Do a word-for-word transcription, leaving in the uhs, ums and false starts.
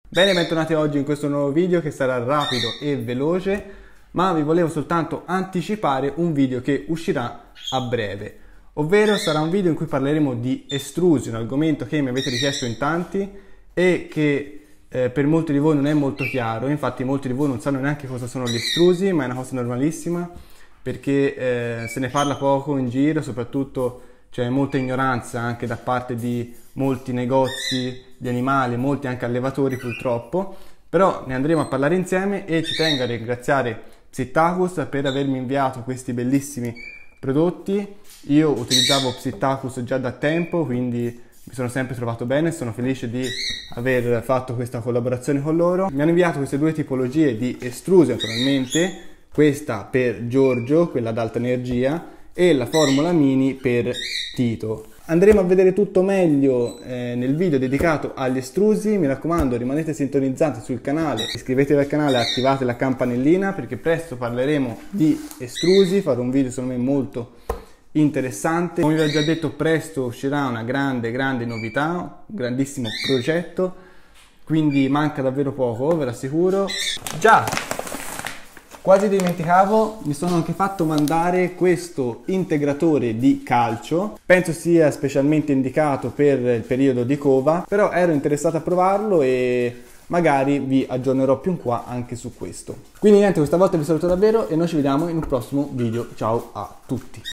Bene, bentornati oggi in questo nuovo video che sarà rapido e veloce, ma vi volevo soltanto anticipare un video che uscirà a breve, ovvero sarà un video in cui parleremo di estrusi, un argomento che mi avete richiesto in tanti e che eh, per molti di voi non è molto chiaro. Infatti molti di voi non sanno neanche cosa sono gli estrusi, ma è una cosa normalissima perché eh, se ne parla poco in giro, soprattutto c'è molta ignoranza anche da parte di molti negozi di animali, molti anche allevatori purtroppo, però ne andremo a parlare insieme e ci tengo a ringraziare Psittacus per avermi inviato questi bellissimi prodotti. Io utilizzavo Psittacus già da tempo, quindi mi sono sempre trovato bene, sono felice di aver fatto questa collaborazione con loro. Mi hanno inviato queste due tipologie di estrusi naturalmente, questa per Giorgio, quella ad alta energia, e la formula mini per Tito. Andremo a vedere tutto meglio eh, nel video dedicato agli estrusi. Mi raccomando, rimanete sintonizzati sul canale, iscrivetevi al canale e attivate la campanellina perché presto parleremo di estrusi, farò un video secondo me molto interessante. Come vi ho già detto, presto uscirà una grande grande novità, un grandissimo progetto, quindi manca davvero poco, ve lo assicuro. Già! Quasi dimenticavo, mi sono anche fatto mandare questo integratore di calcio, penso sia specialmente indicato per il periodo di cova, però ero interessato a provarlo e magari vi aggiornerò più in qua anche su questo. Quindi niente, questa volta vi saluto davvero e noi ci vediamo in un prossimo video. Ciao a tutti!